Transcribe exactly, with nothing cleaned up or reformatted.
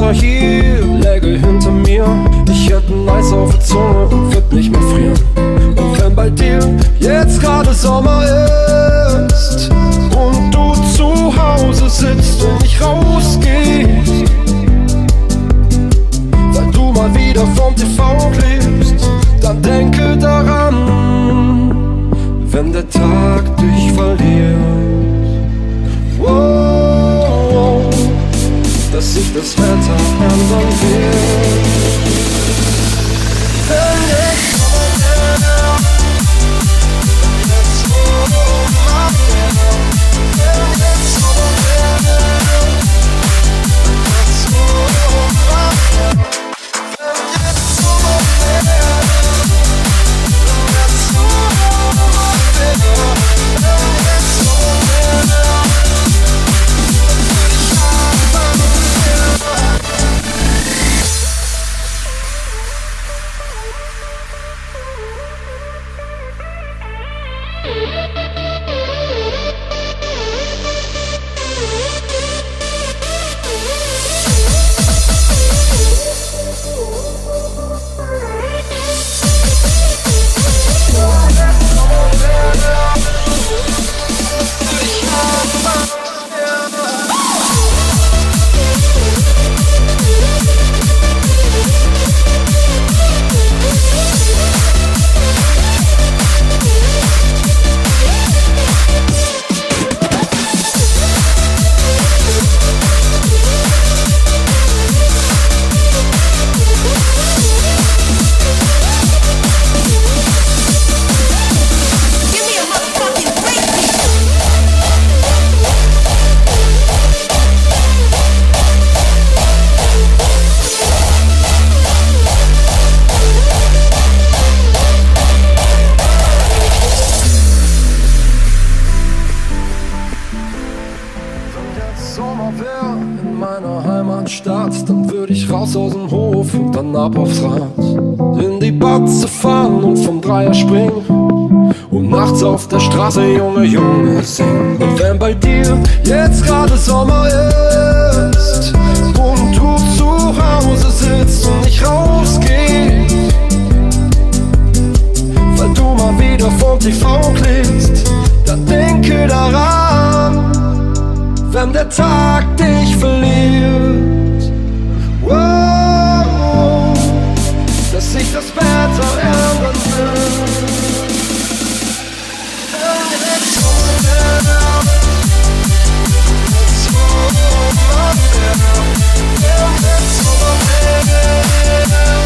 Winter hier läge hinter mir. Ich hätte ein Eis auf der Zunge und würd nicht mehr frieren. Und wenn bei dir jetzt gerade Sommer ist und du zu Hause sitzt und nicht rausgehst, weil du mal wieder vom T V klebst, dann denke daran, wenn der Tag dich verliert, wow, dass sich das Wetter ändern wird. Wenn jetzt Sommer wär in meiner Heimatstadt, dann würd ich raus aus dem Hof und dann ab aufs Rad, in die Batze fahren und vom Dreier springen und nachts auf der Straße Junge, Junge singen. Und wenn bei dir jetzt gerade Sommer ist und du zu Hause sitzt und nicht rausgehst, weil du mal wieder vom T V klebst, dann denke daran, wenn der Tag dich verliert, wow, dass sich das Wetter ändern wird. Wenn